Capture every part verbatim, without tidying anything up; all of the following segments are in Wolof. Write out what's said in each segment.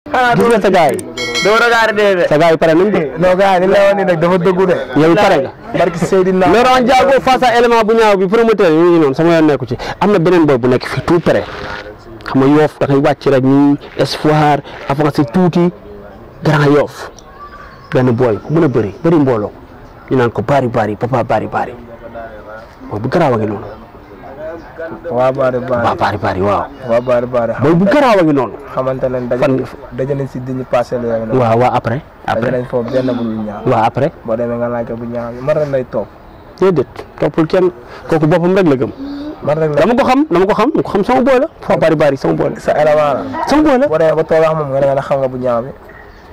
gis nga sa gars yi. doo regardé de. sa gars yi pare nañ de. non gars yi li la wax nii nag dafa dëggu de. yow pare nga. barki Seydina. Laurent Ndiago face à élément bu ñaaw bi promoteur yi ñu ngi noonu sama yoon nekku ci am na beneen boy bu nekk fii tout près xam nga Yoff da ngay wàcc rek ñuy espoir avancé tuuti Grand Yoff benn boy bu mën a bëri bëri mbooloo ñu naan ko bari bari papa bari bari mooy bu garaaw a ngi noonu. waa bari bari waaw bari bari waaw. waa bari bari. mooy bu garaaw a ngi noonu. xamante ne daje daje nañ si diñu passé la yow. waaw waaw après. après daje nañ foofu benn bu ñu ñaaw. waaw après. boo demee nga laaj ko bu ñaaw bi man rek lay topp. déedéet toppul kenn kooku boppam rek la gëm. man rek la dama ko xam dama ko xam dama ko xam sama boy la foo bari bari sama boy la. sa élément la. sama boy la. boo demee ba toog wax moom nga ne xam nga bu ñaaw bi.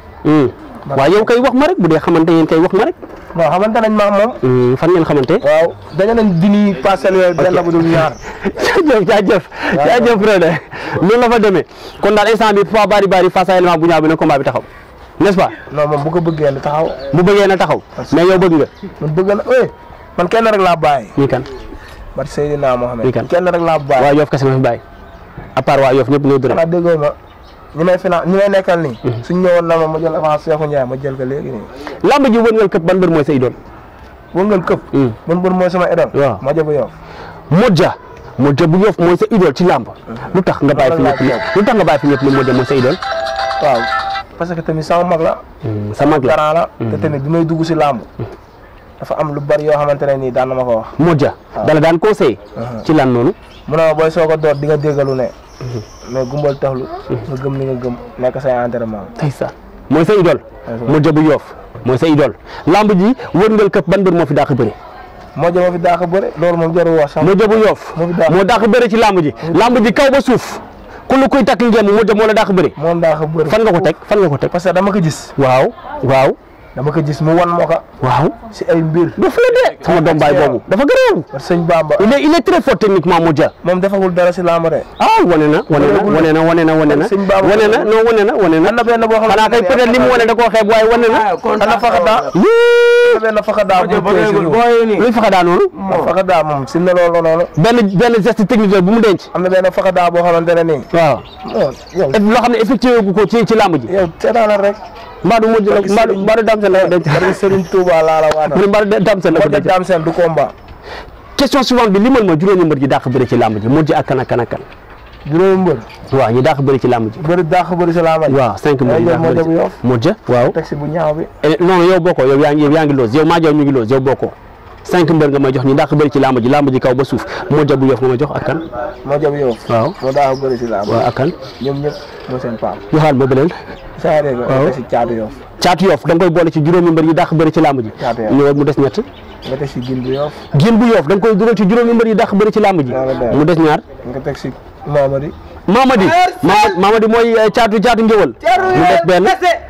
waaw yow kay wax ma rek bu dee xamante yéen kay wax ma rek. non xamante nañ ma moom. fan ngeen xamante. waaw dañu nañ dini passé yooyu benn bu dul ñaar. jaajëf jaajëf jaajëf frère loolu la fa demee kon daal instant bi Papa Bari Bari face à élément bu ñaaw bi ne combat bi taxaw n'est-ce pas. non moom bu ko bëggee na taxaw. bu bëggee na taxaw. mais yow bëgg nga. man bëgg na eh man kenn rek laa bàyyi. nii kan. Barke Seydina Mohamed. nii kan kenn rek laa bàyyi. waa Yoff kese ma fi bàyyi à part waa Yoff ñëpp ñoo dërëm. xanaa déggoo ma ñi may finan ñi may nekkal nii. suñ ñëwoon na ma ma jël avance Cheikhou Ndiaye ma jël ko léegi nii. lamb ji wëngal këpp ban mbër mooy sa idole. wëngal këpp. ban mbër mooy sama idole. waaw Modja bu Yoff. Modja Modja bu Yoff mooy sa idole ci lamb. lu tax nga bàyyi fi ñëpp lu tax nga bàyyi fi ñëpp ni Modja mooy sa idole. waaw parce que tamit sama mag la. sa mag la garant la. te tamit bi may dugg si lamb. dafa am lu bari yoo xamante ne nii daan na ma ko wax. Modja dala daan conseil. ci lan noonu. mu ne ma booy soog a door di nga déggalu ne. mais gumbal taxlu. nga gëm li nga gëm nekk say entraînement. ay sa mooy sa idole. Modja bu Yoff mooy sa idole lamb ji wërngal këpp ban mbër moo fi dàq bëri. Modja moo fi dàq bëri loolu moom jarul wax sax. Modja bu Yoff moo dàq bëri ci lamb ji. lamb ji kaw ba suuf ku lu koy takk ngeen Modja moo la dàq bëri. moo dàq bëri fan nga ko teg fan nga ko teg. parce que dama ko gis. waaw waaw. dama ko gis mu wan moo ko. waaw si ay mbir. dafa la dee sama doom baay boobu dafa gërëm. sëñ Bamba. il est il est très fort techniquement Modja. moom defagul dara si lamb de. ah wane na wane na wane na wane na wane na sëñ Bamba wane na non wane na wane na. am na benn boo xam ne xanaa kay peut-être li mu wane da koo xeeb waaye wane na. am na faxadaa. am na benn faxadaa bu tee si luy faxadaa noonu. faxadaa moom si ne loolu noonu. benn benn geste technique bu mu denc. am na benn faxadaa boo xamante ne nii. waaw. yow loo xam ne effectué gu ko ci ci lamb ji. yow seetaanal rek. Mbadou Modja la Mbadou Mbadou Dame Sène la ko denc. Barke Serigne Touba laa la waat. mu ne Mbadou Dame Sène la ko denc. Dame Sène du combat. question suivante bi limal ma juróomi mbër ji dàq bëri ci lamb ji Modja ak kan ak kan ak kan. juróomi mbër. waaw ñi dàq bëri ci lamb ji. bëri dàq bëri si lamb ji. waaw cinq mbër yi dàq bëri ci Modja waaw. taxi bu ñaaw bi. non yow bokkoo yow yaa ngi yow yaa ngi loos yow maa jox ñu ngi loos yow bokkoo cinq mbër nga may jox ñi dàq bëri ci lamb ji lamb ji kaw ba suuf Modja bu Yoff nga may jox ak kan. Modja bu Yoff. waaw moo dàq bëri si lamb. waaw ak kan. ñoom ñëpp moo seen paam. ñu xaal ma bëleel. saa dégg nga si caatu Yoff. caatu Yoff da nga koy boole ci juróomi mbër yi dàq bëri ci lamb ji. caatu Yoff ñëwal mu des ñett. nga teg si gin bu Yoff. gin bu Yoff da nga koy dugal ci juróomi mbër yi dàq bëri ci lamb ji. mu des ñaar. nga teg si Mamadi. Mamadi Mamadi mooy caatu caatu ngéwal. mu des benn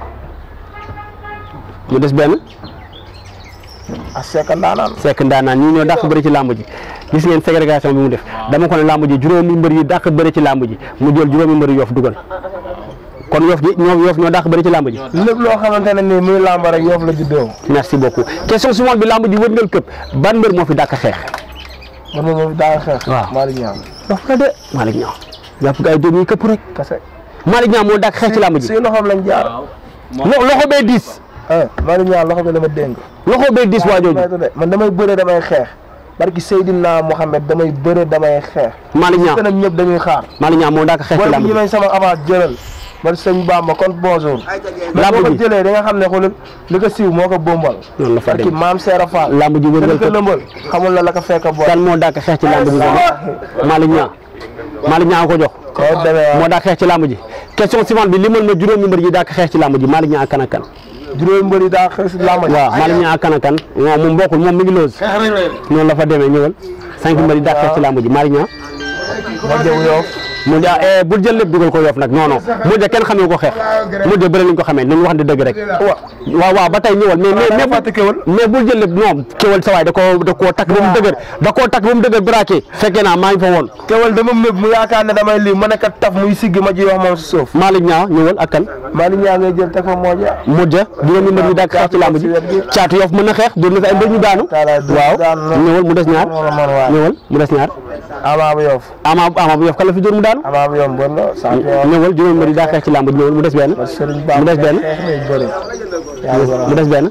mu des benn. ah Seck Ndaanaan. Seck Ndaanaan ñii ñoo dàq bëri ci lamb ji gis ngeen ségrégation bi mu def dama ko ne lamb ji juróomi mbër yi dàq bëri ci lamb ji mu jël juróomi mbër Yoff dugal kon Yoff ji ñoo Yoff ñoo dàq bëri ci lamb ji. lépp loo xamante ne nii muy lamb rek Yoff la juddoo. merci beaucoup question suivante bi lamb ji wërngal këpp ban mbër moo fi dàq xeex. man moom moo fi dàq xeex. waaw Malick Niang. dox la de Malick Niang jàpp nga ay doom yi këpp rek. kese. Malick Niang moo dàq xeex ci lamb ji. si loxoom lañ jaar. loxo bee diis. ah Malick Niang loxo bi la ma dénk. loxo bee diis waa jooju. man damay bëre damay xeex. barki Seydina Mohamed damay bëre damay xeex. Malick Niang kanam ñëpp dañuy xaar. Malick Niang moo dàq xeex ci lamb ji. ñi may sama avance jëlal. man sëñ Bamba kon bonjour. lamb boo ko ji jëlee da nga xam ne xoolal li ko siiw moo ko bombal. noonu la fa barki dem maam Seera Fall. lamb ji wërngal ko këpp lëmbal xamul la la ko fekk bool. kan moo dàq xeex ci lamb ji boobu Malick Niang Malick Niang ko jox. koo demee moo dàq xeex ci lamb ji question suivante bi limal ma juróomi mbër yi dàq xeex ci lamb ji Malick Niang ak kan ak kan. juróomi mbër yi daa xeex si lamb ji. waaw Malick Niang ak kan ak kan waaw moom bokkul moom mi ngi loos noonu la fa demee ñëwal cinq mbër yi dàq xeex ci lamb ji Malick Niang. Modja bu Yoff. Modja bul jël lépp dugal ko Yoff nag non non Modja kenn xamee ko xeex Modja bëri lañ ko xamee nañ wax ne dëgg rek. waaw waaw ba tey ñëwal mais mais mais bul jël lépp non kéwal sa waay da koo da koo takk ba mu dëgër da koo takk ba mu dëgër braqué fekkee naa maa ngi fa woon. kéwal dama méb mu yaakaar ne damay lii ma nekk taf muy siggi ma ji wax moom si suuf. Malick Niang ñëwal ak kan. Malick Niang ngay jël teg fa Modja. Modja juróomi mbër yi dàq xeex ci lamb ji caatu Yoff mën na xeex doon na fi ay mbër ñu daanu. waaw ñëwal mu des ñaar ñëwal mu des ñaar. Ama bu Yoff. Ama Ama bu Yoff kan la fi dóor mu daanu. Ama bu Yoff mbër la champion. ñëwal juróomi mbër yi daa xeex ci làmb ji ñëwal mu des benn. mu des benn mu des benn.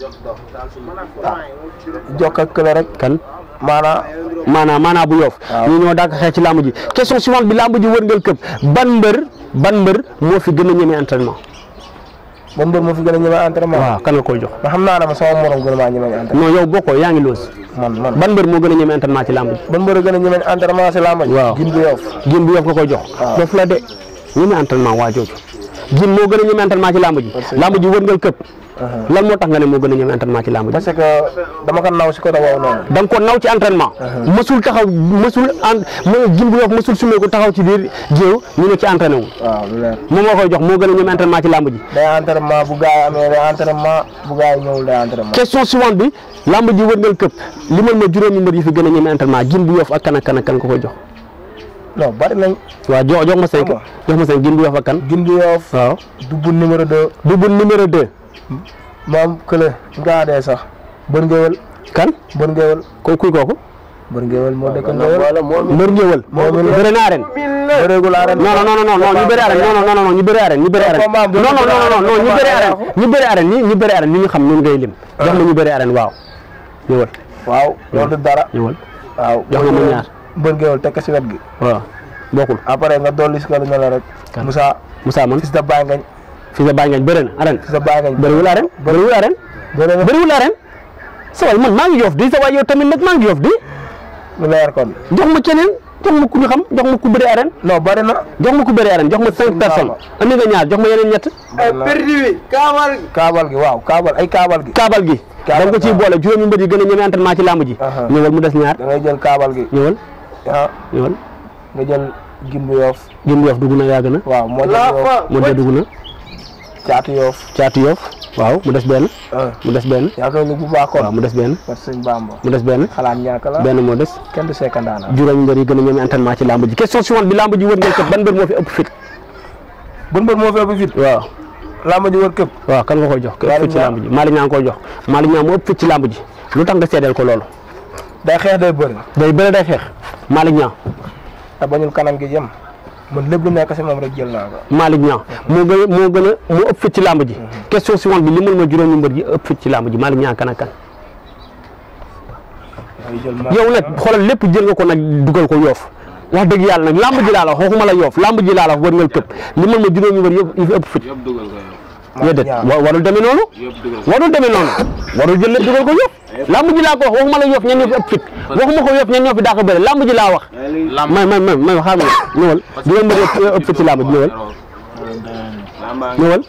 jokk ak kële rek. kan maanaa. maanaa maanaa bu Yoff. waaw ñu ñoo daa xeex ci làmb ji question suivante bi làmb ji wërngal këpp ban mbër ban mbër moo fi gën a ñeme entraînement. ban mbër moo fi gën a ñeme entraînement. waaw kan nga koy jox. ma xam naa ne ma sama morom gën a maa ñeme entraînement. non yow bokkoo yaa ngi loos. man man ban mbër moo gën a ñeme entraînement ci làmb ji. ban mbër a gën a ñeme entraînement si làmb ji. waaw Gine bu Yoff. Gine bu Yoff nga koy jox. waaw doofu la de ñeme entraînement waa jooju. Gine moo gën a ñeme entraînement ci làmb ji. làmb ji wërngal këpp. lan moo tax nga ne moo gën a ñeme entraînement ci làmb ji. parce que dama ko naw si côté boobu noonu. da nga ko naw ci entraînement. mësul taxaw mësul en Gine bu Yoff mësul sumee ko taxaw ci biir géew ñu ne ci entraîné wu. waaw lu leer. moom moo koy jox moo gën a ñeme entraînement ci làmb ji. day entraînement bu gars yi amee day entraînement bu gars yi ñëwul day entraînement. question suivante bi làmb ji wërngal këpp limal ma juróomi mbër yi fi gën a ñeme entraînement Gine bu Yoff ak kan ak kan ak kan nga koy jox. non bari nañ. waaw jox jox ma cinq jox ma cinq Gine bu Yoff ak kan. Gine bu Yoff. waaw Double numéro deux. Double numéro deux. moom kële nga dee sax. bër ngéwël. kan bër ngéwël. ko kuy kooku. bër ngéwël moo dëkk ngéwël. mbër ngéwël. bëre na arène. bëreegul arène. non non non non ñu bëri arène non non non ñu bëri arène ñu bëri arène. non non non non ñu bëri arène ñu bëri arène ñi ñu bëri arène ñi ñu xam ñun ngay lim. jox ma ñu bëri arène waaw. ñëwal. waaw loolu du dara. ñëwal. waaw jox nga ma ñaar. bër ngéwël teg ko si wet gi. waaw bokkul. après nga dolli si kër ne la rek. Moussa. Moussa man fils de Baye Ngagne. fils de Baye Ngagne bëri na arène. fils de Baye Ngagne. bëriwul arène bëriwul arène. bëriwul arène. sa waay man maa ngi Yoff di sa waay yow tamit nag maa ngi Yoff di. lu leer kon. jox ma keneen jox ma ku ñu xam jox ma ku bëri arène. non bari na. jox ma ku bëri arène jox ma cinq personnes. andi nga ñaar jox ma yeneen ñett. perdi wi kaabal gi. kaabal gi waaw kaabal ay kaabal gi. kaabal gi. da nga ko ciy boole juróomi mbër yi gën a ñeme entraînement ci làmb ji. ñëwal mu des ñaar. da ngay jël kaabal gi. ñëwal. ah ñëwal. nga jël Gine bu Yoff. Gine bu Yoff dugg na yàgg na. waaw moo jël Yoff. moo dugg na. caatu Yoff. caatu Yoff. waaw mu des benn. mu des benn. yaa koy lu bu baax kon. waaw mu des benn. parce que sëñ Bamba. mu des benn. xalaat ñàkk la. benn moo des. kenn du sekkandaana. juróomi mbër yi gën a ñeme entraînement ci làmb ji question suivante bi làmb ji wër ngeen këpp ban mbër moo fi ëpp fit. ban mbër moo fi ëpp fit. waaw. làmb ji wër këpp. waaw kan nga koy jox. ëpp fit ci làmb ji Malick Niang nga koy jox. Malick Niang moo ëpp fit ci làmb ji lu tax nga seedeel ko loolu. day xeex day bëri. day bëri day xeex Malick Niang. te bañul kanam gi jëm. man lépp lu nekk si moom rek jël naa ko. Malick Niang moo gën a moo gën a moo ëpp fit ci làmb ji. question suivante bi limal ma juróomi mbër yi ëpp fit ci làmb ji Malick Niang kan ak kan. yow nag xoolal lépp jël nga ko nag dugal ko Yoff wax dëgg yàlla nag làmb ji laa la wax waxuma la Yoff làmb ji laa la wax war nga këpp limal ma juróomi mbër yëpp yi fi ëpp fit. déedéet warul demee noonu. warul demee noonu warul jël lépp dugal ko Yoff làmb ji laa ko wax waxuma la Yoff ñan ñoo fi ëpp fit waxuma ko Yoff ñan ñoo fi daa ko bëre làmb ji laa wax. may may may may xaaral ma ñëwal juróomi mbër yëpp ëpp fit ci làmb ji ñëwal ñëwal.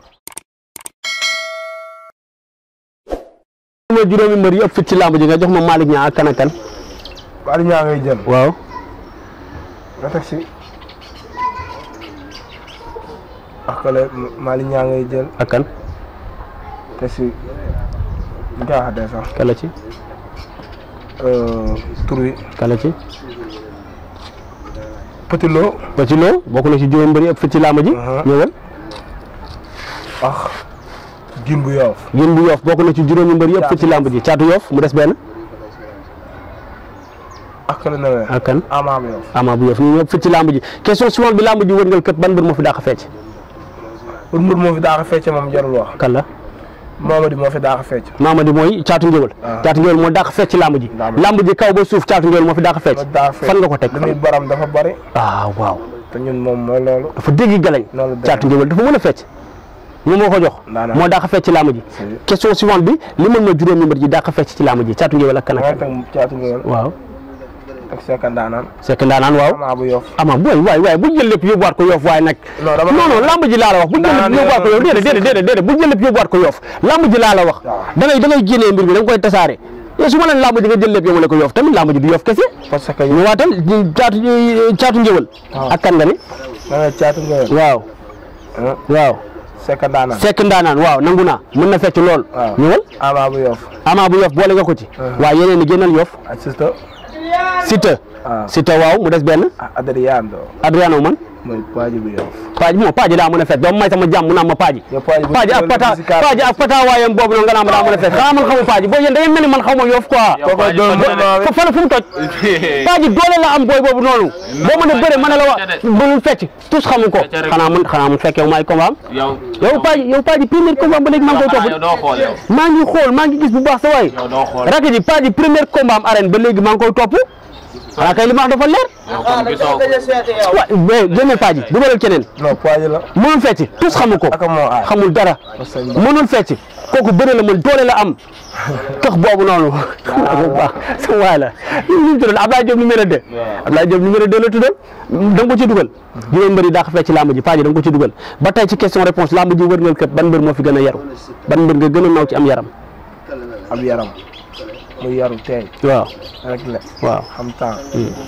ma juróomi mbër yi ëpp fit ci làmb ji nga jox ma Malick Niang ak kan ak kan. Malick Niang ngay jël. waaw. nga teg si. ak kale Malick Niang ngay jël. ak kan. te si nga xamante sax. kala ci. tur wi. kala ci. Petit Lo. Petit Lo bokk na ci juróomi mbër yi ëpp fit ci làmb ji. ñëwal. ah. Gine bu Yoff. Gine bu Yoff bokk na ci juróomi mbër yëpp fit ci làmb ji caatu Yoff mu des benn. ak kan la ak kan. Ama bu Yoff. Ama bu Yoff ñu ñëpp fit ci làmb ji question suivante bi làmb ji wërngal këpp ban mbër moo fi dàq fecc. pour mbër moo fi dàq fecc moom jarul wax. kan la. Mamadi moo fi dàq fecc. Mamadi mooy caatu ngéwël. caatu ngéwël moo dàq fecc ci làmb ji. làmb ji kaw ba suuf caatu ngéwël moo fi dàq fecc. fan nga ko teg li muy baram dafa bari. ah waaw. te ñun moom mooy loolu. dafa dégg galañ. caatu ngéwël dafa mën a fecc. ñu moo ko jox moo dàq fecc ci làmb ji question suivante bi li mën ma juróomi mbër ji dàq fecc ci làmb ji caatu ngéwël ak kan ak kan. caatu ngéwël. waaw. ak Seck Ndaanaan. Seck Ndaanaan waaw. Ama bu Yoff. Ama booy waay waay bu jël lépp yóbbuwaat ko Yoff waaye nag. non non lamb ji laa la wax bu jël lépp yóbbuwaat ko Yoff déedéet déedéet déedéet bu jël lépp yóbbuwaat ko Yoff lamb ji laa la wax. da ngay da ngay génnee mbir bi da nga koy tasaare yow su ma leen lamb ji nga jël lépp yóbbule ko Yoff tamit lamb ji du Yoff kese. parce que ñu waatal caatu caatu ngéwël. ak kan nga ni. da caatu ngéwël. waaw. waaw. Seck Ndaanaan. Seck Ndaanaan waaw nangu naa mën na fecc lool. waaw ñëwal. Ama bu Yoff. Ama bu Yoff boole nga ko ci. waaw yeneen ni génnal Yoff. ak Siteu. Siteu. waaw Siteu waaw mu des benn. Adriano. Adriano man. mooy paaji bi yow. paaji moom paaji daa mën a fekk doo may sama jàmm mu naan ma paaji. yow paaji bu paaji ak pata paaji ak pata waayam boobu noonu nga naan ma daa mën a fekk xanaa man xamu paaji boo yéen da ngeen mel ni man xaw ma yoof quoi. fa fa la fu mu toj. paaji doole la am booy boobu noonu. boo mën a bëre mën a la wax mënul fecc tous xamu ko. xanaa mun xanaa mun fekkee maay combat am. yow yow paaji yow paaji premier combat ba léegi maa ngi koy topp. maa ngi xool maa ngi gis bu baax sa waay. rakk ji paaji premier combat am arène ba léegi maa ngi koy topp. waaw kay li ma wax dafa leer. waaw mais génne paaji dugalal keneen. non paaji la. mënul fecc tous xamu ko. xamul dara. mënul fecc kooku bëre la man doole la am. tax boobu noonu. xam naa ko bu baax sama waay la li ñu tuddoon Abdoulaye Diop numéro deux. Abdoulaye Diop numéro deux la tuddoon da nga ko ci dugal. juróom mbër yi daa ko fecc làmb ji paaji da nga ko ci dugal ba tey ci question réponse làmb ji wërngal këpp ban mbër moo fi gën a yaru ban mbër nga gën a naw ci am yaram. am yaram muy yaru tey. waaw rek la. waaw xam temps.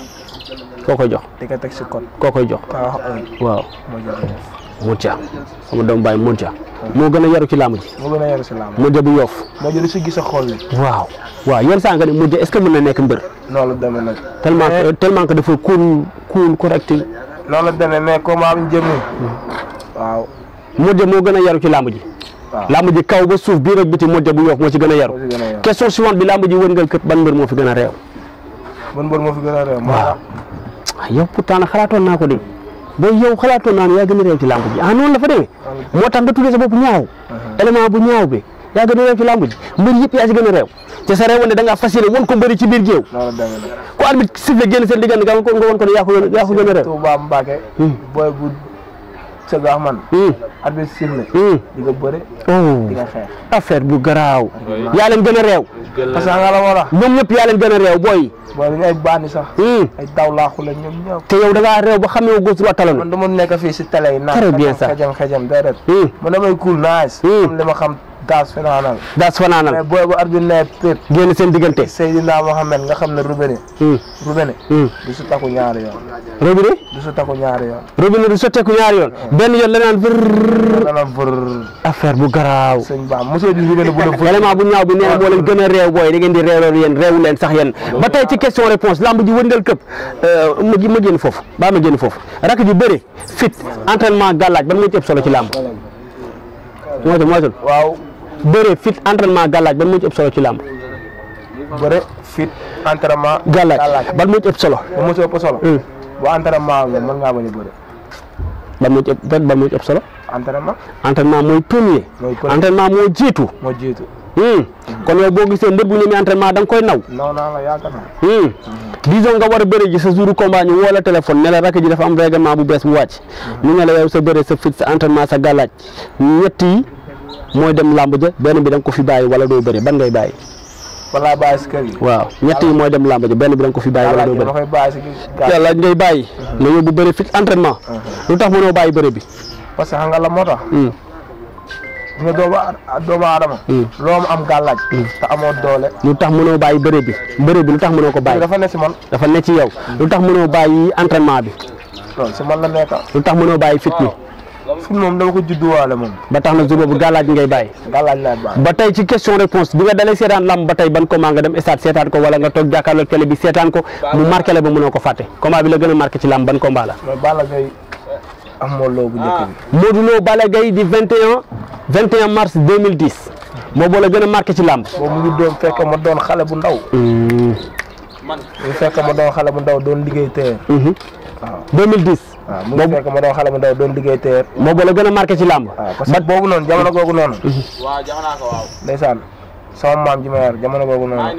koo koy jox. di ko teg si code. koo koy jox. kaa wax waaw. moo jox Modja sama doomu baay Modja. moo gën a yaru ci làmb ji. moo gën a yaru si làmb. Modja bu Yoff. Modja lu si gis a xool li. waaw waaw yenn saa nga ne Modja est-ce que mën na nekk mbër. noonu la demee nag. tellement que tellement que dafa cool cool correct. noonu la demee mais comment am jëm waaw. Modja moo gën a yaru ci làmb ji. waaw làmb ji kaw ba suuf bii rek biti Modja bu Yoff moo ci gën a yaru. question suivante bi làmb ji wërngal këpp ban mbër moo fi gën a réew. ban mbër moo fi gën a réew. waaw yow pourtant nag xalaatoon naa ko de ba yow xalaatoon naa ne yaa gën a réew ci làmb ji ah noonu la fa demee. moo tax nga tuddee sa bopp ñaaw. élément bu ñaaw bi yaa gën a réew ci làmb ji mbër yëpp yaa ci gën a réew te sa réew ne da ngaa fas yéene won ko mbëri ci biir géew. noonu la demee nag. ku arbitre sifflé génn seen diggante nga won ko ne yaa ko yaa ko gën a réew. Touba Mbacke. booy bu sëgg ak man. arbitre sifflé. di nga bëre. di nga xeex. affaire bu garaaw. yaa leen gën a réew. parce que nga la war a. ñoom ñëpp yaa leen gën a réew booy. booy dañu ay bànni sax. ay daw laaxu la ñoom ñëpp. te yow da ngaa réew ba xamee wu góor talon. man dama nekk fii si télé yi. très bien ça xejam xejam déedéet. man damay cool nice. comme li ma xam daas fanaanal. daas fanaanal mais booy bu arbitre ne pépp. génn seen diggante. Seydina Mohamed nga xam ne Roubéné. Roubéné. du su takku ñaari yoon. Robinet. du su takku ñaari yoon. Robinet du sotteeku ñaari yoon. benn yoon la naan vërr. dana vërr. affaire bu garaaw. sëñ Ba mosoo di Roubéné bu la vërr. vraiment bu ñaaw bi nee na moo leen gën a réew booy da ngeen di réew yéen réewu leen sax yéen ba tey ci question réponse lamb ji wëndal këpp ma ji ma génn foofu baa ma génn foofu rak ji bëre fit entraînement gàllaaj ban moo ci ëpp solo ci lamb mooy mooy waaw. bëre fit entraînement gàllaaj ban moo ci ëpp solo ci lamb bëre fit entraînement. gàllaaj ban moo ci ëpp solo. ba mosoo ëpp solo. bu entraînement la mën ngaa bañ a bëre. ban moo ci ëpp ban moo ci ëpp solo. entraînement. entraînement mooy premier. mooy premier entraînement moo jiitu. moo jiitu. kon yow boo gisee mbër bu ñemee entraînement da nga koy naw. non non la yaakaar naa. disons nga war a bëre ji sa jour combat ñu woo la téléphone ne la rakk ji dafa am règlement bu bees bu wàcc. ñu ne la yow sa bëre sa fit sa entraînement sa gàllaaj ñett yi mooy dem làmb ja benn bi da nga ko fi bàyyi wala doo bëre ban ngay bàyyi. wala bàyyi si kër yi. waaw ñett yi mooy dem làmb ja benn bi da nga ko fi bàyyi wala doo bëre. dama koy bàyyi si gàllaaj ngay bàyyi. nga yóbbu bëre fit entraînement. lu tax mënoo bàyyi bëre bi. parce que xam nga la moo tax. nga doomu doomu aadama. loo mu am gàllaaj. te amoo doole. lu tax mënoo bàyyi bëre bi bëre bi lu tax mënoo ko bàyyi. dafa ne si man. dafa ne ci yow. lu tax mënoo bàyyi entraînement bi. loolu si man la nekk. lu tax mënoo bàyyi fit mi. fit moom dama ko judduwaale moom. ba tax na jour boobu gàllaaj ngay bàyyi. gàllaaj laay bàyyi. ba tey ci question réponse bi nga dalee seetaan lamb ba tey ban combat nga dem stade seetaan ko wala nga toog jàkkaarloog télé bi seetaan ko mu marqué la ba mënoo ko fàtte combat bi la gën a marqué ci lamb ban combat la. mooy Balla Gaye ak Modou Lo bu njëkk bi. Modou Lo Balla Gaye di vingt et un vingt et un mars deux mille dix boobu la gën a marqué ci lamb. boobu mu ngi doon fekk ma doon xale bu ndaw. mu fekk ma doon xale bu ndaw doon liggéey teer. waaw deux mille dix. waaw mu ngi fekk ma doon xale bu ndaw doon liggéey teer. boobu la gën a marqué ci lamb. waaw parce que boobu noonu jamono googu noonu. waaw jamono ko waaw. ndeysaan sama maam ji ma yar jamono googu noonu.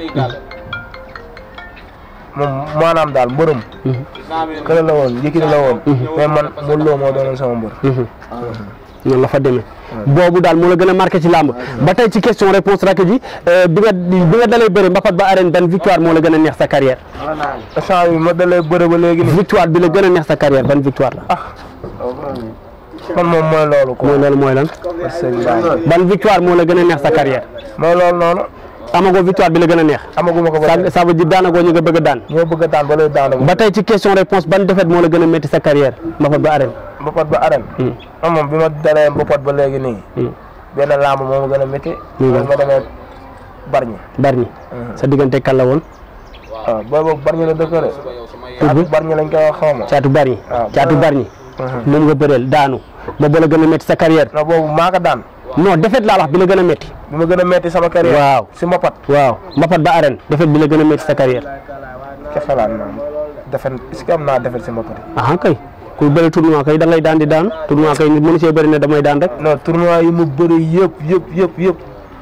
moom maanaam daal mbërëm. kële la woon Yékini la woon. mais man Modou Lo moo doonoon sama mbër. noonu la fa demee. boobu daal moo la gën a marqué ci làmb. ba tey ci question réponse rakk ji bi nga bi nga dalee bëre mbapat ba arène ban victoire moo la gën a neex sa carrière. instant bi ma dalee bëre ba léegi nii. victoire bi la gën a neex sa carrière ban victoire la. ah man moom mooy loolu. mooy loolu mooy lan. ban victoire moo la gën a neex sa carrière. mooy loolu noonu. amagoo victoire bi la gën a neex. amaguma ko ba ça ça veut dire daanagoo ñu nga bëgg a daan. ñoo bëgg a daan ba lay daan. ba tey ci question réponse ban défaite moo la gën a métti sa carrière mbapat ba arène. mbapat ba arène. man moom bi ma dalee mbapat ba léegi nii. benn lamb moo ma gën a métti. mooy ma demee Bargny. Bargny. sa diggante kan la woon. waaw booy boobu Bargny la dëkk de. tur bi Bargny lañ koy wax xaw ma. caatu Bargny. waaw caatu Bargny. moom nga bëreel daanu boobu la gën a métti sa carrière. non boobu maa ko daan. non défaite laa wax bi la gën a métti. bi ma gën a métti sama carrière. waaw si mbapat. waaw mbapat ba arène défaite bi la gën a métti sa carrière. ca xalaat naa défaite est-ce que am naa défaite si mbapat. ah kay kuy bëri tournoi kay da ngay daan di daan tournoi kay nit mënu see bëri ne damay daan rek. non tournoi yi mu bëri yëpp yëpp yëpp yëpp.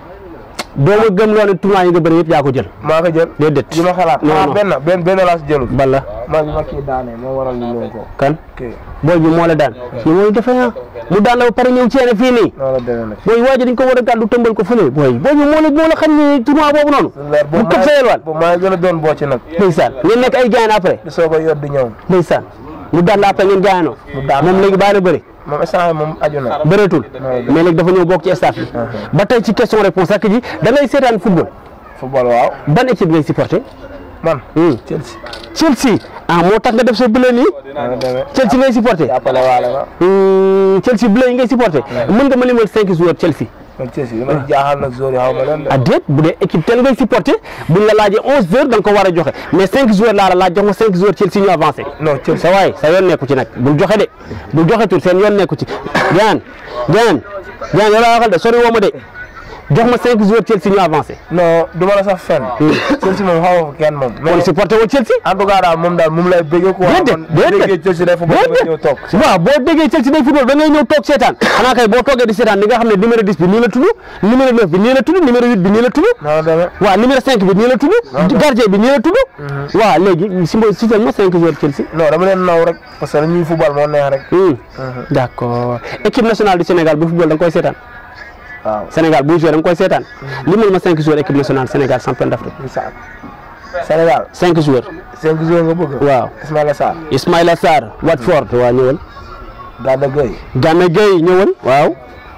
doo ma gëm loo ne tournoi yi nga bëri yëpp yaa ko jël. maa ko jël. déedéet li ma xalaat. non non benn benn benn laa si jëlul. bala maa ngi ma kii daanee moo waral ñu ñëw ko. kan kii booy bi moo la daan. ñu mooy defe naa mu daan la ba pare ñëw ceene fii nii. noonu la demee nag. booy waaj dañ ko war a gàddu tëmbal ko fële booy booy bi moo la moo la xam ne tournoi boobu noonu. leer bu këpp sa yelwaan. boobu maa ngi gën a doon boo ci nag. ndeysaan ngeen nekk ay gaañ après. di soog a yor di ñëw. ndeysaan mu daan la après ngeen gaañoo. mu daan moom léegi bàyyi la bëri. moom instant yii moom aju na. bëreetul mais léegi dafa ñëw bokk ci staff bi. ba tey ci question réponse ak ji da ngay seetaan football. football waaw. ban équipe ngay supporté. man. Chelsea. Chelsea ah moo tax nga def sa bleu nii. noonu la demee. Chelsea ngay supporté. jàppale waale ma. Chelsea bleu yi ngay supporté. mën nga ma limal cinq joueurs Chelsea. man Chelsea li ma jaaxal nag joueurs yi xaw ma leen de. ah déet bu dee équipe tel ngay supporté buñ la laajee onze heures da nga ko war a joxe mais cinq joueurs laa la laaj jox ma cinq joueurs Chelsea ñu avancé. non Chelsea sa waay sa yoon nekku ci nag bul joxe de bul joxe tur seen yoon nekku ci. gaan gaan gaan yow laa waxal de sori woo ma de jox ma cinq joueurs Chelsea ñu avancé. non du ma la sax fenn. Chelsea moom xaw ma ko kenn moom. kon supporté woo Chelsea. en tout cas daal moom daal moom lay bëggee quoi. déedéet déedéet déggee Chelsea day football da ngay ñëw toog. waaw boo déggee Chelsea day football da ngay ñëw toog seetaan xanaa kay boo toogee di seetaan di nga xam ne numéro dix bi nii la tudd numéro neuf bi nii la tudd numéro huit bi nii la tudd. noonu la demee. waaw numéro cinq bi nii la tudd. gardien bi nii la tudd. waaw léegi si si si ma cinq joueurs Chelsea. non dama leen naw rek parce que dañuy football moo neex rek. d' accord équipe nationale du Sénégal bu football da nga koy seetaan. waaw Sénégal buy joué da nga koy seetaan. limal ma cinq joueurs équipe nationale Sénégal champion d' Afrique. Sénégal. cinq joueurs. cinq joueurs nga bëgg. waaw Ismaïla Sarr. Ismaïla Sarr Watford waa ñëwal. Gana Gueye. Gana Gueye ñëwal. waaw.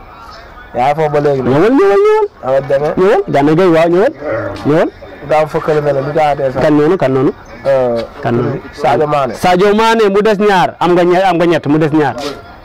yaa foofu ba léegi. ñëwal ñëwal ñëwal. waaw demee. ñëwal Gana Gueye waaw ñëwal. ñëwal. daaw fëkkale na la lu daatee sax. kan noonu kan noonu. kan noonu Sadio Mané. Sadio Mané mu des ñaar am nga ñaar am nga ñett mu des ñaar.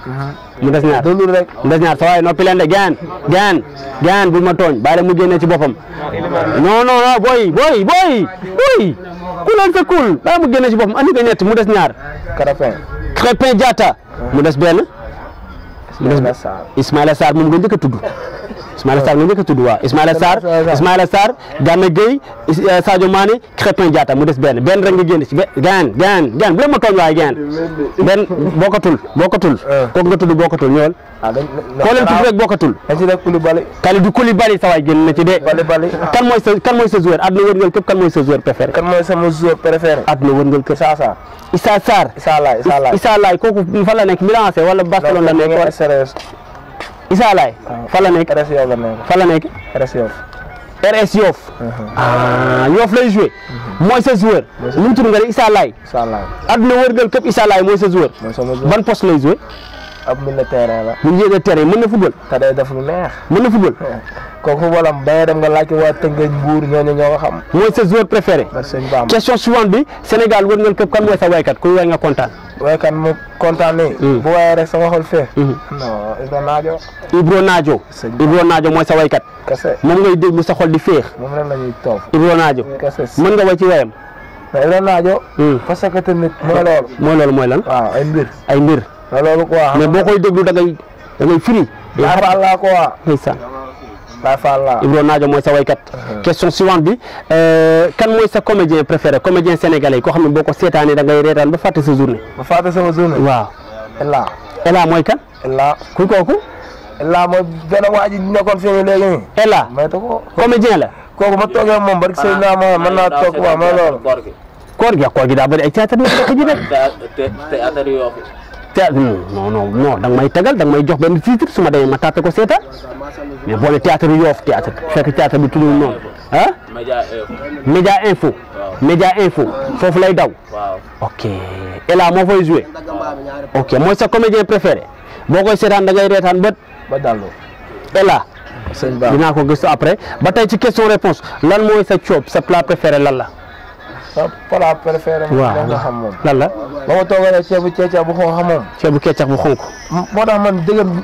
mu des ñaar déglu rek. mu des ñaar sa waay noppi leen de gaan gaan gaan bul ma tooñ bàyyi la mu génne ci boppam. non non non booy booy booy booy kulal sa kul bàyyi mu génne ci boppam andi nga ñett mu des ñaar. Krépin. Krépin Diatta. mu des benn. mu des Ismaïla Sarr. Ismaïla Sarr moom nga njëkk a tudd. Ismaïla Sarr nga njëkk a tudd waaw Ismaïla Sarr Ismaïla Sarr Gana Gueye Sadio Mané Krépin Diatta mu des benn benn rek nga génn ci be gaan gaan gaan bu la ma tooñ waaye gaan benn bokkatul bokkatul. kooku nga tudd bokkatul ñëwal. ah dañ koo leen tudd rek bokkatul. dañ ci def Koulibaly. Kalidou Koulibaly sa waay génn na ci de. Koulibaly. kan mooy sa kan mooy sa joueur àdduna wërngal képp kan mooy sa joueur préféré. kan mooy sama joueur préféré. àdduna wërngal képp. Issa Sarr. Issa Sarr. Issa Laye Issa Laye. Issa Laye kooku fan la nekk Milan A C wala Barcelone la nekk wala. Issa Laye. fan la nekk R S Yoff la nekk. fan la nekk. R S Yoff. R S Yoff. ah Yoff lay joué. mooy sa joueur. nu mu tudd nga ne Issa Laye. Issa Laye. àdduna wërngal képp Issa Laye mooy sa joueur. mooy sama joueur. ban poste lay joué. ab milieu de terrain la. bu ñu yéegee terrain mën na football. te day def lu neex. mën na football. kooku footballam day dem nga laajte waa Tëngéej Mbuur ñooñu ñoo ko xam. mooy sa joueur préféré. merci sëñ Bamba. question suivante bi Sénégal wërngal képp kan mooy sa waykat kuy way nga kontaan. waykat mu kontaan nii. bu waayee rek sama xol fee. non Ibra Naajo. Ibro Naajo. sëñ Ba. Ibro Naajo mooy sa waykat. kese moom ngay déglu sa xol di féex. moom rek la ñuy toog. Ibro Naajo. kese mën nga way ci wayam. mais Ibra Naajo. parce que tamit mooy loolu. mooy loolu mooy lan. waaw ay mbir. ay mbir. mais loolu quoi. mais boo koy déglu da ngay da ngay firi. Baay Faal laa quoi. ndeysaan. Baay Faal laa. Ibro Naajo mooy sa waykat. question suivante bi kan mooy sa comédien préféré comédien sénégalais koo xam ne boo ko seetaanee da ngay reetaan ba fàtte sa journée. ba fàtte sama journée. waaw. Ella. Ella mooy kan. Ella. kuy kooku. Ella mooy benn waa ji nekkoon fii nii léegi nii. Ella. maytu ko. comédien la. kooku ma toogee moom barke sëñ naa ma mën naa toog waaw mooy loolu. koor gi koor gi daa bëri ay théâtre yu nekk ji nag. théâtre yoo fi. théâtre non non non da nga may tegal da nga may jox benn titre su ma demee ma tàppe ko seetaan mais boo ne théâtre Yoff théâtre fekk théâtre bi tuddul noonu ah. Média Info. Média Info. waaw Média Info foofu lay daw. waaw. ok Ella moo fay joué. ok mooy sa comédien préféré boo koy seetaan da ngay reetaan bët. ba dallu. Ella. sëñ Ba. dinaa ko gëstu après ba tey ci question réponse lan mooy sa coob sa plat préféré lan la. sa plat préféré. waaw moom nga xam moom. lan la. ba ma toogalee ceebu ceecaa bu xonq moom. ceebu keccax bu xonk. moo tax man dëgg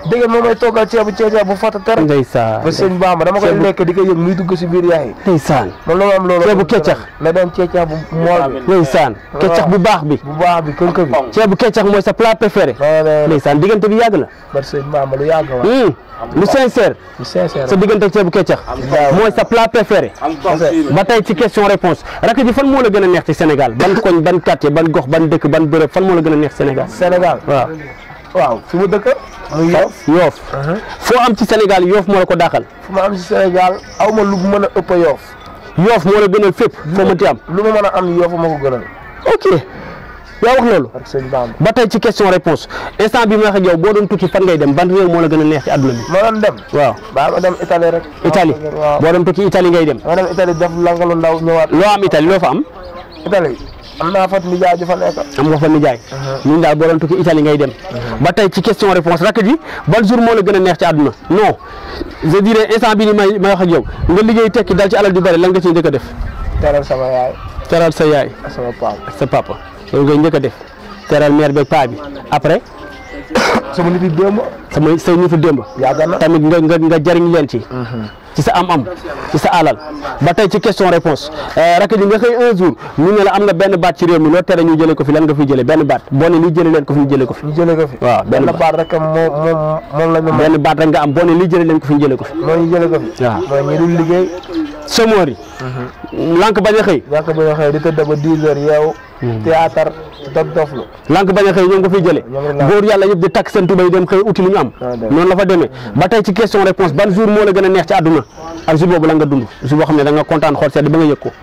dégg moom may toggal ceebu ceebu bu fata tere ndeysaan ba sëñ Bamba dama koy lekk di ko yëg muy dugg si biir yaay ndeysaan man loolu am loolu ceebu keccax na doon ceecax bu mool bi ndeysaan keccax bu baax bi bu baax bi kënk bi ceebu keccax mooy sa plat préféré ndeysaan diggante bi yàgg na ba sëñ Bamba lu yàgg wa lu sincère lu sincère sa diggante ceebu keccax mooy sa plat préféré ba tey ci question réponse rak ji fan moo la gën a neex ci Sénégal ban koñ ban quartier ban gox ban dëkk ban bërëb fan moo la gën a neex Sénégal Sénégal waaw waaw fi mu dëkk muy Yoff Yoff foo am ci Sénégal Yoff moo la ko daaxal fu ma am ci Sénégal aw ma lu mën a ëpp a Yoff Yoff moo la gënal fépp foo mënti am lu ma mën a am Yoff ma ko gënal ok yaa wax loolu ak sëñ Bamba ba tey ci question réponse instant bi ma wax ak yow boo doon tukki fan ngay dem ban réew moo la gën a neex ci àdduna bi ma doon dem waaw ba ma dem Italie rek Italie waaw boo doon tukki Italie ngay dem ma dem Italie def langalu ndaw ñëwaat loo am Italie loo fa am Italie am naa fa nijaay ju fa nekk am nga fa nijaay ñun daal boo doon tukki Italie ngay dem ba tey ci question réponse rakk ji ban jour moo la gën a neex ci àdduna non je dirais instant bi ni may may wax ak yow nga liggéey tekki dal ci alal ju bari lan nga ciy njëkk a def teral sama yaay teral sa yaay ak sama papa ak sa papa loolu ngay njëkk a def teral mère beeg paa bi après sama nit yi démb sama say nitu démb yàgg na tamit nga nga nga jariñ leen ci ci sa am-am ci sa alal ba tey ci question réponse rakk ji nga xëy un jour ñu ne la am na benn baat ci réew mi loo tere ñu jëlee ko fi lan nga fiy jëlee benn baat boo ne lii jëlee leen ko fi ñu jëlee ko fi ñu jëlee ko fi waaw benn benn baat rek moom moom moom la ñu benn baat rek nga am boo ne lii jëlee leen ko fi ñu jëlee ko fi moo ñu jëlee ko fi waaw mooy ñi dul liggéey chômeur yi lank bañ a xëy yàq ba nga xëy di tëdd ba dix heures yeewu théâtre dof doflu lank bañ a xëy ñoom nga fiy jëlee góor yàlla yëpp di takk seen tubay dem xëy uti lu ñu am noonu la fa demee ba tey ci question réponse ban jour moo la gën a neex ci àdduna ak jour boobu la nga dund jour boo xam ne da nga kontaan xool sedd ba nga yëg ko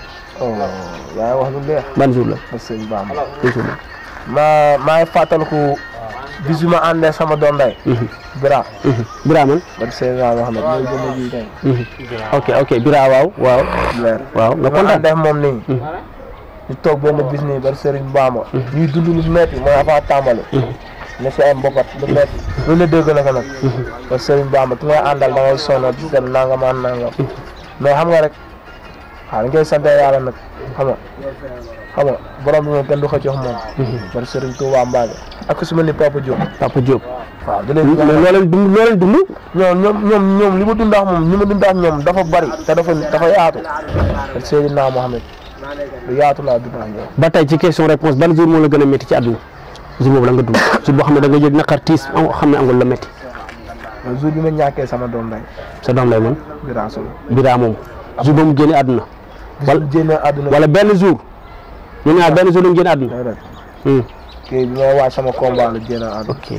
yaa wax lu leer ban jour la ba sëñ Bamba ban jour la ma maa ngi fàttaliku bis bi ma àndee sama doom day Bira Bira man ba sëñ Bamba wax na mooy jëmm ji tey ok ok Bira waaw waaw leer waaw nga ma kontaan àndee moom nii ñu toog benn bis nii ba sëriñ Bamba ñuy dund lu metti mooy avant tàmbali ne si ay mbokat lu metti loolu la dégg la ko nag ba sëriñ Bamba ki ngay àndal da ngay sonal di dem nangam ak nangam mais xam nga rek waaw dañ koy sant yàlla nag xam nga xam nga borom bi moom kenn du xëccoo moom ba sëriñ Touba Mbacke ak su mel ni Papa Diop Papa Diop waaw da mais leen loo leen dund loo leen dund ñoom ñoom ñoom ñoom li ma dund ak moom li ma dund ak ñoom dafa bari te dafa dafa yaatu te Seydina Mohamed lu yaatu laa dund ak ñoom ba tey ci question réponse ban jour moo la gën a métti ci àdduna jour boobu la nga dund jour boo xam ne da nga yëg naqar tiis am xam ne amul la métti jour bi ma ñàkkee sama doom day sa doom lay mën Bira Sow Bira moom jour ba mu génne àdduna wala jénne àdduna wala benn jour ñu ñaar benn jour la mu génne àdduna rek kii bi may waaj sama combat la jénne àdduna ok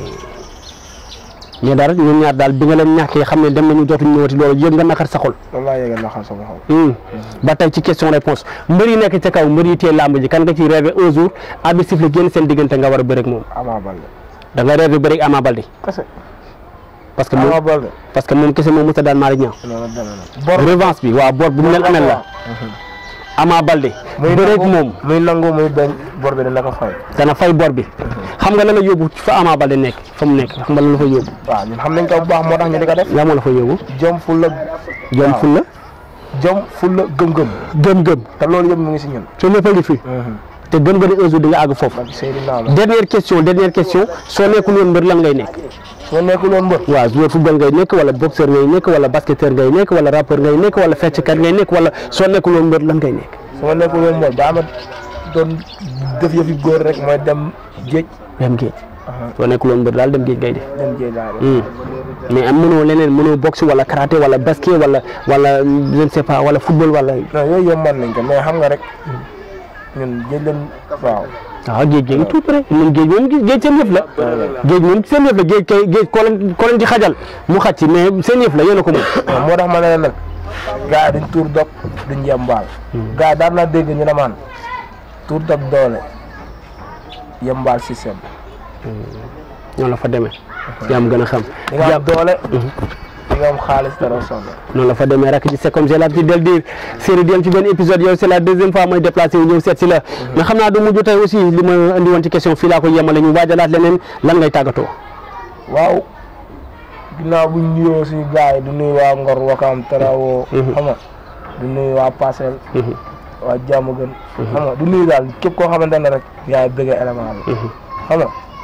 mais dara ñun ñaar daal bi nga leen ñàkkee xam ne dem nañu dootuñu ñëwati loolu yëg nga naqar sa xol loolu laa yëgal naxal sama xol ba tey ci question réponse mbër yi nekk ca kaw mbër yi tee làmb ji kan nga ciy rêvé un jour arbitre siffle génn seen diggante nga war a bëre ak moom Ama Baldé da nga rêvé bëre ak Ama Baldé kese parce que Ama moom Baldé parce que moom kese moom mos a daan Malick Niang noonu la demee nag bor revanche bi waaw bor bu mu leen amel la Ama Baldé muy bëre ak nangu moom muy nangu muy bañ bor bi dina ko fay dana fay bor bi xam nga la la yóbbu fa Ama Baldé nekk fa mu nekk xam nga la la fa yóbbu waaw ñun xam nañ ko bu baax moo tax ñu di ko def la moo la fa yóbbu jom fulla jom fulla jom fulla gëm-gëm gëm-gëm te loolu yëpp mu ngi si ñun te lépp a ngi fi te gëm nga ne un jour di nga àgg foofu ak Seydina la dernière question dernière question soo nekkul woon mbër lan ngay nekk soo nekkul woon mbër waaw joueur football ngay nekk wala boxeur ngay nekk wala basketteur ngay nekk wala rappeur ngay nekk wala fecckat ngay nekk wala soo nekkul woon mbër lan ngay nekk su ma nekkul woon mbër daa ma doon def yëfi góor rek mooy dem géej dem géej soo nekkul woon mbër daal dem géej ngay def dem géej laa def mais am mënoo leneen mënoo boxe wala karaté wala basket wala wala je ne sais pas wala football wala non yooyu yëpp mën nañ ko mais xam nga rek ñun géej lañ waaw waaw géej géej tout près ñun géej moom géej seen yëf la géej moom seen yëf la géej kay géej koo leen koo leen ci xajal mu xaj ci mais seen yëf la yéen a ko moom moo tax ma ne la nag gars yi duñ tuur dog duñ yembaal gars yi daan naa dégg ñu ne maan tuur dog doole yembaal système noonu la fa demee yaa am gën a xam di nga am doole di nga am xaalis dara sonn noonu la fa demee rek ci c'est comme j'ai l'habitude de le dire série di am ci benn épisode yow c'est la deuxième fois mooy déplacé wu ñëw seet si la mais xam naa du mujj tey aussi li ma indi woon ci question fii laa ko yemale ñu waajalaat leneen lan ngay tàggatoo waaw ginnaaw buñ nuyoo suñu gars yi du nuyu waa Ngor Wakaam Tarawoo xam nga du nuyu waa Parcelles waa Diamaguène xam nga du nuyu daal képp koo xamante ne rek yaay bëggee élément bi xam nga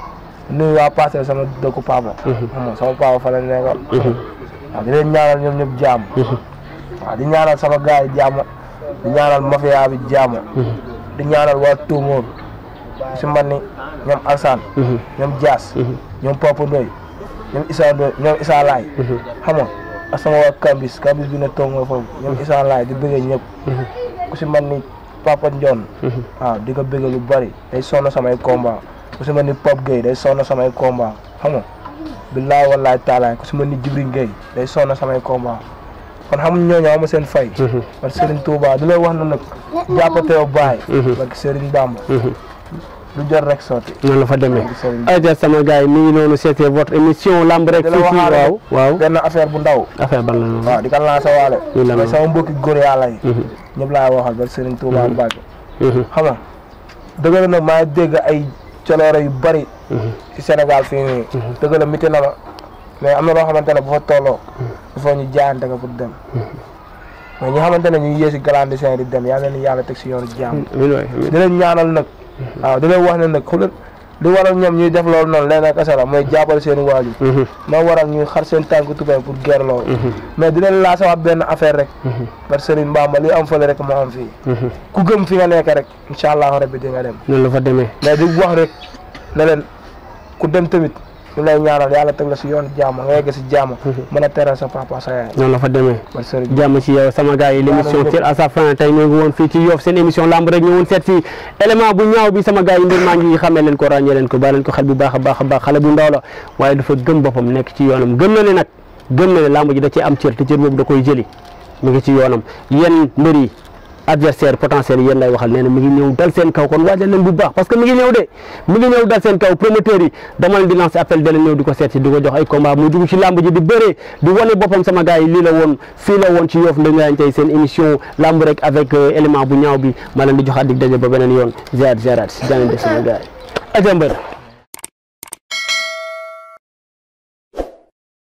nuyu waa Parcelles sama dëkku papa. xam nga sama papa fa la nekkoon. waaw di leen ñaanal ñoom ñëpp jàmm. waaw di ñaanal sama gars yi jàmm di ñaanal mafia bi jàmm. di ñaanal waa Tóomoor si man ni ñoom Alsaan. ñoom Dias. ñoom Papa Ndoye ñoom Issa Ndoye ñoom Issa Laay. xam nga ak sama waa Kambis Kambis bi ne Tóomoor foofu ñoom Issa Laay di bëggee ñëpp. ku si man ni Papa Ndion. waaw di ko bëggee lu bari day sonn samay combat ku si man ni Pape Gueye day sonn samay combat xam nga billaay wallaay taalaay ku si man ni Jibril Gueye day sonn samay combat kon xamuñ ñooñu ama seen fay. parce que Serigne Touba di lay wax na nag jàppateew baay. parce que Serigne Bamba. lu jot rek sotti. noonu la fa demee. ayca sama gars yi mi ngi noonu c'était votre émission lamb rek. fii fii waaw waaw benn affaire bu ndaw. affaire ban la noonu. waaw di ko lancer waale. mooy sama mbokki góor yàlla yi. ñëpp laay waxal ba Serigne Touba Mbacke. xam nga dëgg la nag maa ngi dégg ay coloore yu bari. ci Sénégal fii nii. dëgg la miti na ma mais am na loo xamante ne bu fa tolloo. il faut ñu jaayante ko pour dem. mais ñi xamante ne ñu ngi yéesi clandestin di dem yàlla na yàlla teg si yoonu jàmm. di leen ñaanal nag. waaw di leen wax ne nag xoolal li waral ñoom ñuy def loolu noonu leneen kese la mooy jàppale seen i waajur. moo waral ñuy xar seen tànk tubéy pour guerre loolu. mais di leen lancé waat benn affaire rek. parce que Serigne Bamba li am fële rek moo am fii. ku gëm fi nga nekk rek incha allahu rabbi di nga dem. noonu la fa demee. mais di wax rek ne leen ku dem tamit. ñu lay ñaanal yàlla teg la si yoon jàmm nga yegg si jàmm. mën a teral sa papa sa yaay. noonu la fa demee. jàmm ci yow sama gars yi l' émission tire à sa fin tey ñoo ngi woon fii ci Yoff seen émission lamb rek ñëwoon seet fii élément bu ñaaw bi sama gars yi mbir maa ngi xamee leen ko ràññee leen ko bàyyi leen ko xel bu baax a baax a baax xale bu ndaw la waaye dafa gëm boppam nekk ci yoonam gëm na ne nag gëm na ne lamb ji da cee am cër te cër boobu da koy jëli mu ngi ci yoonam yéen mbir yi adversaire potentiel yéen lay waxal nee na mi ngi ñëw dal seen kaw kon waajal leen bu baax parce que mi ngi ñëw de mi ngi ñëw dal seen kaw promoteur yi dama leen di lancer appel da leen ñëw di ko seet si di ko jox ay combat muy dugg ci lamb ji di bëree di wane boppam sama gars yi lii la woon fii la woon ci Yoff Ndeye tey seen émission lamb rek avec élément bu ñaaw bi ma leen di joxaat dig daje ba beneen yoon ziar ziaraat si jàngeen def sama gars yi aja mbër